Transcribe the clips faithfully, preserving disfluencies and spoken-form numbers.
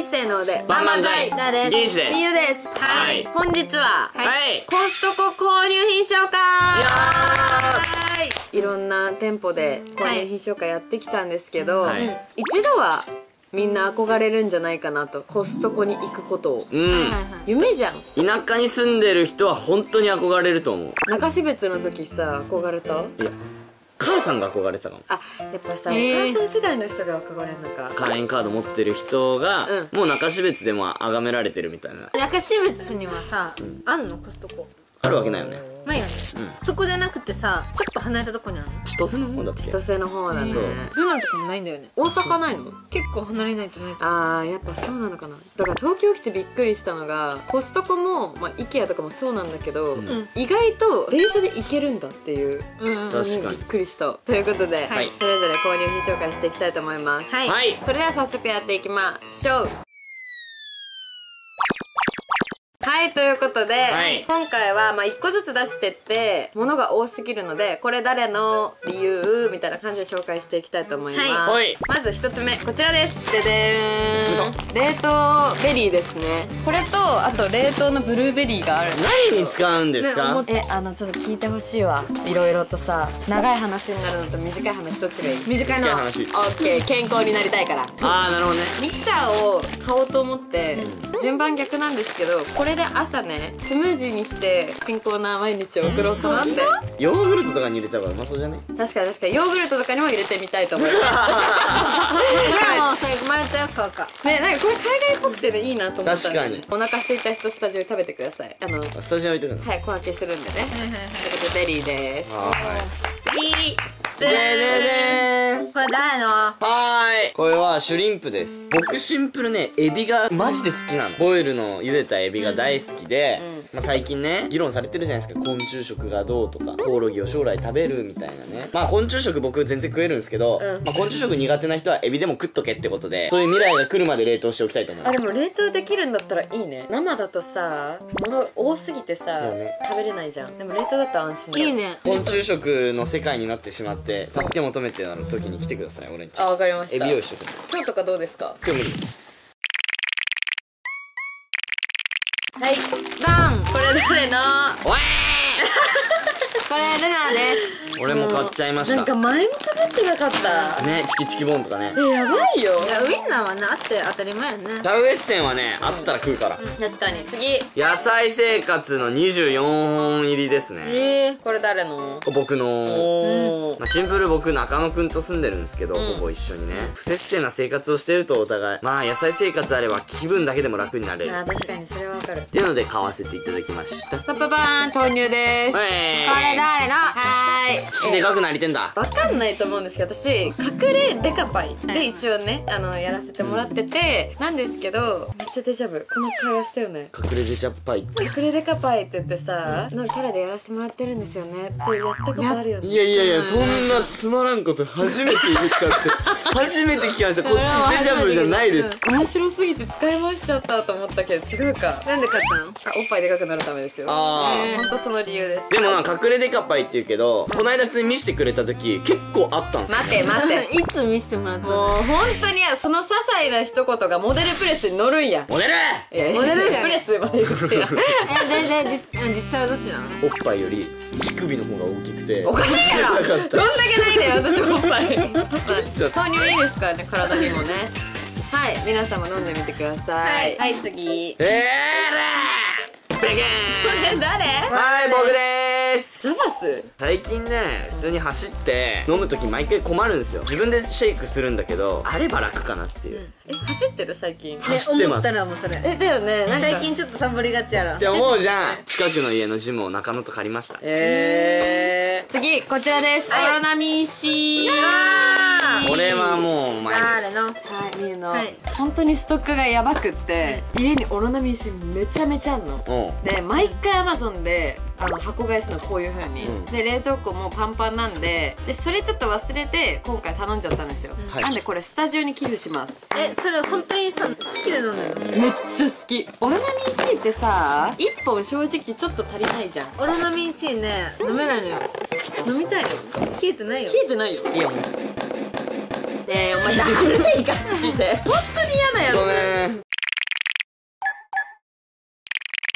せーので万々歳だです。 銀紙です。 みゆです。はい。本日ははいコストコ購入品紹介。いろんな店舗で購入品紹介やってきたんですけど、一度はみんな憧れるんじゃないかなと、コストコに行くことを。 うん。 夢じゃん。 田舎に住んでる人は本当に憧れると思う。 中標津の時さ、憧れた？いや、母さんが憧れてたかも。 あ、やっぱさ、お母さん世代の人が憧れるのか。 会員カード持ってる人が、もう中標津でも崇められてるみたいな。 中標津にはさ、あんのコストコ？ あるわけないよね。 ないよね。そこじゃなくてさ、ちょっと離れたとこにあるの。 千歳の方だっけ？ 千歳の方だね。 そう。 そんなとこもないんだよね。 大阪ないの？ 結構離れないとないと。 あー、やっぱそうなのかな。だから東京来てびっくりしたのが、コストコも、まあ、IKEA とかもそうなんだけど、うん、意外と電車で行けるんだっていう、 うん、 確かにびっくりした。ということで、はい、それぞれ購入品紹介していきたいと思います。 はい、 はい、 それでは早速やっていきましょう。はい、ということで、はい、今回はまあいっこずつ出してって物が多すぎるので、これ誰の理由みたいな感じで紹介していきたいと思います。はい、まずひとつめこちらです。ででーん、冷凍ベリーですね。これとあと冷凍のブルーベリーがあるんです。 何に使うんですか？ え、あのちょっと聞いてほしいわ。いろいろとさ、長い話になるのと短い話どっちがいい？ 短いの。 話。オッケー、健康になりたいから。 あー、なるほどね。 ミキサーを買おうと思って、うん、順番逆なんですけど、これで朝ねスムージーにして健康な毎日を送ろうかなって。 ヨーグルトとかに入れた方がうまそうじゃね？ 確かに確かに、ヨーグルトとかにも入れてみたいと思います。 これはもうそれ生まれたよ買うかね。なんかこれ海外っぽくてね、いいなと思った。 確かに。 お腹空いた人スタジオで食べてください。あのスタジオ置いてくるの？ はい、小分けするんでね。ということでベリーです。 はい。 次でででーん、 これ誰の？ はーい、これはシュリンプです。僕シンプルね、エビがマジで好きなの。ボイルの茹でたエビが大好きで、うんうん、まあ、最近ね議論されてるじゃないですか。昆虫食がどうとか、コオロギを将来食べるみたいなね。まあ昆虫食僕全然食えるんですけど、うん、まあ昆虫食苦手な人はエビでも食っとけってことで、そういう未来が来るまで冷凍しておきたいと思います。 あ、でも冷凍できるんだったらいいね。生だとさ、物多すぎてさ、ね、食べれないじゃん。でも冷凍だったら安心だ。 いいね。 昆虫食の世界になってしまって助け求めてなる時に来てください。俺んち。 あ、わかりました。 エビ用意しとく。 今日とかどうですか？ 今日無理です。 はい、ダン。これ誰の？ おえこれルナです。 俺も買っちゃいました。 なんか前も食べてなかったね。チキチキボンとかね。 え、やばいよ。 いや、ウインナーはね、あって当たり前やね。 シャウエッセンはね、あったら食うから。 確かに。次、 野菜生活のにじゅうよんほん入りですね。 えー、これ誰の？ 僕の。 おー、 まあ、シンプル僕中野くんと住んでるんですけど、ほぼ一緒にね、不節制な生活をしてるとお互い、まあ野菜生活あれば気分だけでも楽になれる。 あ、確かにそれはわかる。 っていうので買わせていただきました。 パパパーン、豆乳です。 これ誰の？ はーい。 口でかくなりてんだ。 わかんないと思うんですけど、私隠れデカパイで一応ね、あのやらせてもらっててなんですけど、めっちゃデジャブ。この会話したよね。 隠れデジャブパイ。 隠れデカパイって言ってさ、のキャラでやらせてもらってるんですよねってやったことあるよね。 いやいやいや、そんなつまらんこと初めて言ったって初めて聞きました。こっちデジャブじゃないです。 面白すぎて使い回しちゃったと思ったけど違うか。 なんで買ったの？ あ、おっぱいでかくなるためですよ。 ああ、 ほんとその理由です。 でも隠れデカパイって言うけど、この間普通に見せてくれた時結構あったんですよね。 待って待っていつ見せてもらったの？ もう本当にその些細な一言がモデルプレスに乗るんや。 モデルモデルプレスまで言ってやえ、で、で、実際はどっちなの？ おっぱいより乳首の方が大きくておかしいやろ。どんだけないね私おっぱい。豆乳いいですからね、体にもね。はい、皆さんも飲んでみてください。はい、次。 えーらーベケーン。 これ誰？ はい、僕でーす。 ザバス？最近ね、普通に走って飲むとき毎回困るんですよ。自分でシェイクするんだけど、あれば楽かなっていう。 え、走ってる最近？ 走ってます。 思ったらもうそれ。 え、だよね。 最近ちょっとサボりがちやろって思うじゃん。近くの家のジムを中野と借りました。 えー、次こちらです。オロナミン C。 これはもう前誰の？ はい、みゆの本当にストックがやばくって、家にオロナミン C めちゃめちゃあんの。で、毎回アマゾンであの箱買いするのこういう風に、うん、で冷蔵庫もパンパンなんで、でそれちょっと忘れて今回頼んじゃったんですよ、うん、なんでこれスタジオに寄付します。 え、それ本当にさ好きで飲んでるの？ めっちゃ好き。オロナミン C ってさいっぽん正直ちょっと足りないじゃん。 オロナミン C ね、飲めないのよ。 飲みたいの？ 冷えてないよ。 冷えてないよ。いやもうえー、お前だるい感じで本当に嫌なやつ。 ごめん。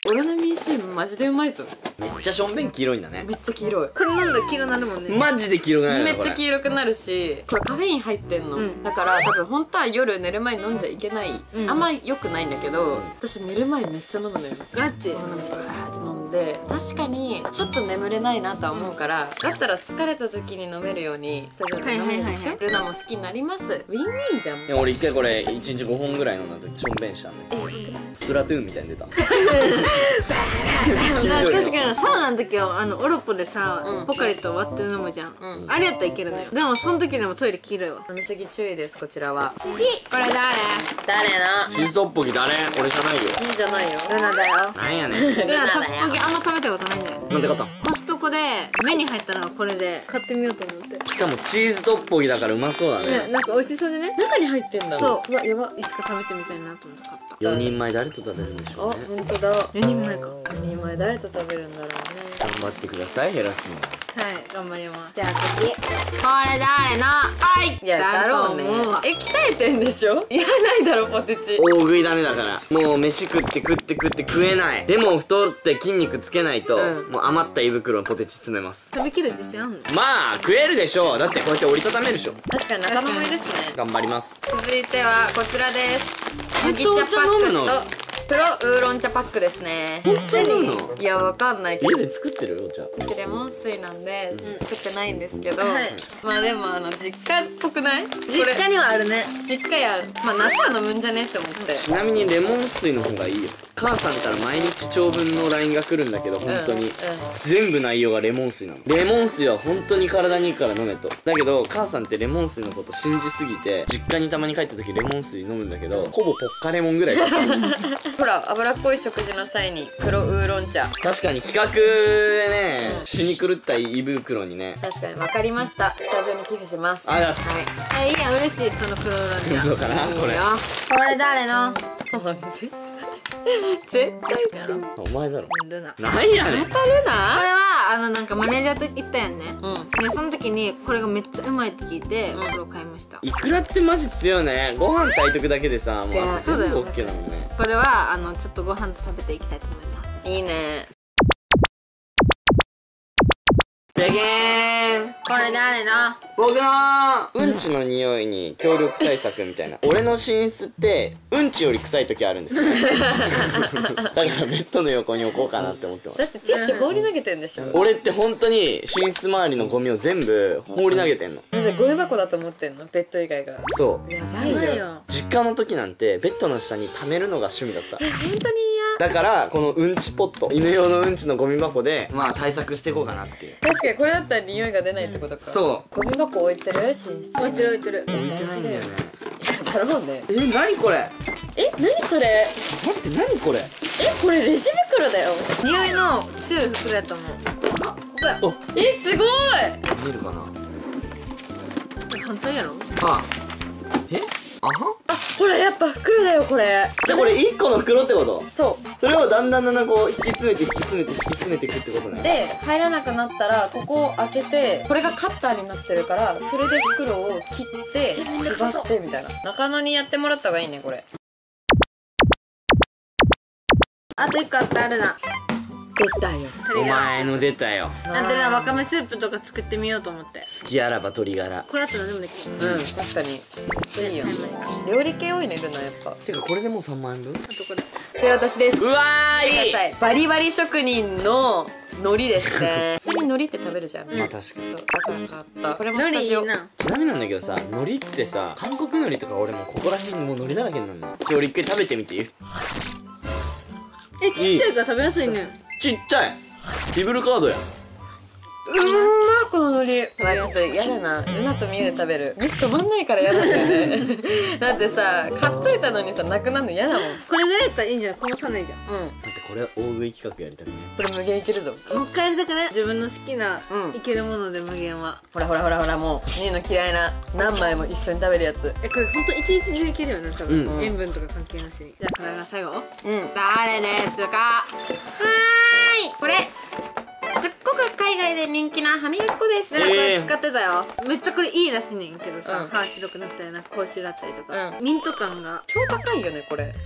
オロナミン C マジでうまいぞ。 めっちゃしょんべん黄色いんだね。 めっちゃ黄色い。 これ飲んだら黄色なるもんね。 マジで黄色くなる。 めっちゃ黄色くなるし、これカフェイン入ってんの、うん、だから多分本当は夜寝る前に飲んじゃいけない、うん、あんま良くないんだけど、うん、私寝る前めっちゃ飲むのよ。 ガチオロナミン C バーって飲んで、確かにちょっと眠れないなとは思うから、だったら疲れた時に飲めるようにそれぞれ飲めるでしょ。ルナも好きになります。ウィンウィンじゃん。 いや俺一回これいちにちごほんぐらい飲んだ時しょんべんしたんで、スプラトゥーンみたいに出た。 確かにサウナの時はあのオロポでさ、うん、ポカリと割って飲むじゃん、うん、あれやったらいけるのよ。でもその時でもトイレ黄色いわ。 飲みすぎ注意です。こちらは次、これ誰誰な。 チーズトッポギ誰？俺じゃないよ。 いいじゃないよ。 ルナだよ。 なんやねん。 ルナトッポギあんま食べたことないんだよね。 なんで買ったん？ コストコで目に入ったのがこれで買ってみようと思って。 しかもチーズトッポギだからうまそうだね。 ね、なんか美味しそうでね。 中に入ってんだ。 そう。 うわやば。 いつか食べてみたいなと思って買った。 よにんまえ誰と食べるんでしょうね。 あ、本当だ。よにんまえか。よにんまえ誰と食べるんだろうね。 頑張ってください、減らすの。 はい、頑張ります。じゃあ次、これ誰の？ はい。いやだろうね。え、鍛えてんでしょ？いらないだろポテチ。 大食いダメだから。もう飯食って食って食って食えない。でも太って筋肉つけないと、うん、もう余った胃袋にポテチ詰めます。 食べきる自信あんの？ まあ食えるでしょう。だってこうやって折りたためるでしょ。 確かに仲間もいるしね。 頑張ります。 続いてはこちらです。麦茶パックと黒ウーロン茶パックですね。 本当に飲むの？ いやわかんないけど。 家で作ってるお茶。 うちレモン水なんで作ってないんですけど、はい、まあでもあの実家っぽくない？ 実家にはあるね。 実家や。まあ夏は飲むんじゃねって思って。 ちなみにレモン水の方がいいよ。母さんから毎日長文の ライン が来るんだけど、本当に、うんうん、全部内容がレモン水なの。レモン水は本当に体にいいから飲めと。だけど母さんってレモン水のこと信じすぎて、実家にたまに帰った時レモン水飲むんだけど、ほぼポッカレモンぐらいだったほら脂っこい食事の際に黒ウーロン茶。 確かに企画でね、うん、死に狂った胃袋にね。 確かに分かりました。スタジオに寄付します。 ありがとうございます。はい、えいいや嬉しい。その黒ウーロン茶どうかなこれ。 これ誰の？ 絶対やろ。 お前だろ。 ルナ。 なんやねん。 またルナ？ これはあのなんかマネージャーと行ったやんね。うん。でその時にこれがめっちゃうまいって聞いて、これを買いました。 イクラってマジ強いね。ご飯炊いとくだけでさ、もうあと全部オッケーだもんね。 これはあのちょっとご飯と食べていきたいと思います。 いいね。 でげーん。 これ誰の？ 僕のうんちの匂いに協力対策みたいな。俺の寝室ってうんちより臭い時あるんですよだからベッドの横に置こうかなって思ってます。 だってティッシュ放り投げてんでしょ。 俺って本当に寝室周りのゴミを全部放り投げてんの。 なんでゴミ箱だと思ってんの？ベッド以外が。 そう。 やばいよ。 実家の時なんてベッドの下に溜めるのが趣味だった。 え、本当に嫌。だからこのうんちポット、犬用のうんちのゴミ箱でまあ対策していこうかなっていう。 確かにこれだったら匂いが出ないってことか。 そう。 ゴミ箱置いてる？寝室置いてる置いてる。 置いてないんだよね。 だろうね。 え、何これ？ え、何それ？ 待って、何これ？ え、これレジ袋だよ。 匂いの強い袋やと思う。あ、ここや。 お、え、すごい。 見えるかな？ 簡単やろ？ あ、え？あは？ あ、ほらやっぱ袋だよこれ。 じゃあこれいっこの袋ってこと？ そう。 それをだんだんだんだんこう引き詰めて引き詰めて敷き詰めていくってことね。 で、入らなくなったらここを開けて、これがカッターになってるから、それで袋を切って縛ってみたいな。中野にやってもらった方がいいねこれ。 あといっこあったあるな。 出たよ。 お前の出たよ。 なんていうのわかめスープとか作ってみようと思って。 好きあらば鶏ガラ。 これあったらでもできる。 うん、確かにいいよ。料理系多いねルナやっぱ。 てかこれでもうさんまんえんぶん？ あとこれ。 で私です。 うわーいい。 バリバリ職人の海苔ですね。普通に海苔って食べるじゃん。 まあ確かに。 だから買った。これもスタジオ。 海苔いいな。 ちなみになんだけどさ、海苔ってさ、韓国海苔とか俺もうここら辺にもう海苔だらけになるの。ちょ俺一回食べてみていい？ え、ちっちゃいから食べやすいね。 ちっちゃい。ビブルカードや。 うーんまこの海苔。まあちょっと嫌だな。ルナとミユで食べる。ミス止まんないから嫌なんだよね。だってさ、買っといたのにさ、なくなるの嫌だもん。 これぐらいやったらいいんじゃん。こぼさないじゃん。 うん。 だってこれ大食い企画やりたくね。 これ無限いけるぞ。 もう一回やりたくね。自分の好きな、いけるもので無限は。 ほらほらほらほらもう、ミユの嫌いな何枚も一緒に食べるやつ。 え、これほんと一日中いけるよね、多分。塩分とか関係なしに。じゃあこれが最後。うん。誰ですか？はーい。これ。すっごく海外で人気な歯磨き粉です。これ使ってたよ。めっちゃこれいいらしいねんけどさ、歯白くなったりな口臭だったりとか、ミント感が超高いよねこれ。 高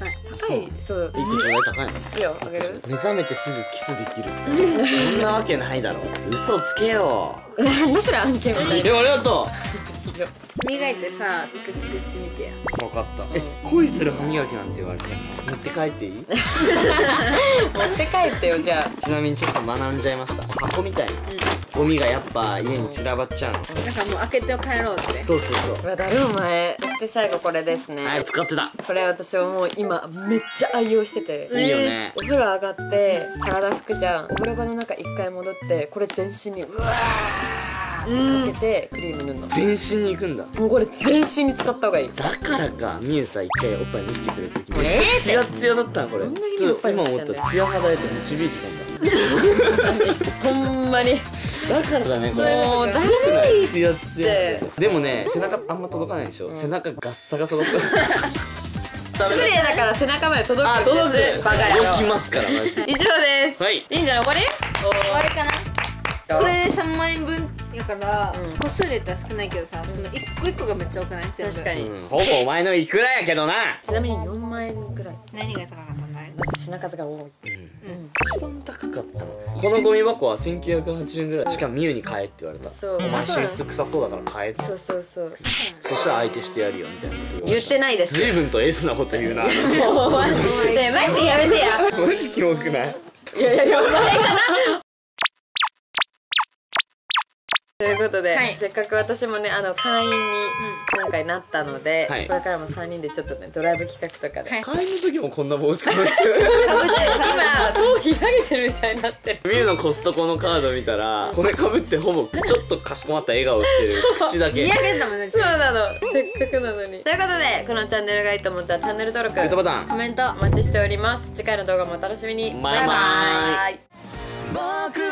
高い。 そう。 いくちょうだい高いの？ いいよ、あげる？ 目覚めてすぐキスできるって。そんなわけないだろ。嘘つけよ。 何それ案件みたいな。 え、ありがと磨いてさ、一回キスしてみてや。 う。分かった。え、恋する歯磨きなんて言われたら持って帰っていい？ 持って帰ってよ、じゃあ。 ちなみにちょっと学んじゃいました。箱みたいなゴミがやっぱ家に散らばっちゃうの。 なんかもう開けて帰ろうって。 そうそうそう。 うわ、だるお前。そして最後これですね。 はい、使ってた。 これ私はもう今めっちゃ愛用してて。 いいよね。 お風呂上がって体拭くじゃん。お風呂場の中一回戻ってこれ全身にうわーってかけてクリーム塗るの。 全身に行くんだ。 もうこれ全身に使った方がいい。 だからか、みゆさん一回おっぱい見せてくれた時もうええってツヤツヤだったのこれ。 どんだけおっぱい見今思っせてんだよたらツヤ肌へと導いてたんだ。 ほんまにだからだねこれ。 もうだるいっツヤツヤ。でもね、背中あんま届かないでしょ。背中ガッサガサだった。 スプレーだから背中まで届く。 あ、届く。 バカ野郎。 動きますからマジで。 以上です。 はい。 いいんじゃない？終わり？ 終わりかな。これでさんまんえんぶんやから、 うん個数で言ったら少ないけどさ、その一個一個がめっちゃ多くない？全部確かに。 うん、ほぼお前のいくらやけどな。 ちなみによんまんえんぐらい。 何が高かったんだい？ まず品数が多い。 うん。一番高かったのこのゴミ箱はせんきゅうひゃくはちじゅうえんぐらい。しかもミユに買えって言われた。 そう。 お前寝室臭そうだから買えって。 そうそうそう。 そしたら相手してやるよみたいなこと言ってないです。 随分とエースなこと言うな。 もうマジでマジでやめてや。 マジキモくない？ いやいやいや、お前かな。ということで、はい、せっかく私もね、あの会員に今回なったので、はい、これからもさんにんでちょっとねドライブ企画とかで、はい、 会員の時もこんな帽子かぶってる。 今頭皮上げてるみたいになってる。 ミユのコストコのカード見たらこれかぶってほぼちょっとかしこまった笑顔してる。口だけ見上げんだもんね。 そうなの、せっかくなのに。ということで、このチャンネルがいいと思ったらチャンネル登録、 グッドボタン、 コメントお待ちしております。次回の動画もお楽しみに。 バイバイ。 バイバイ。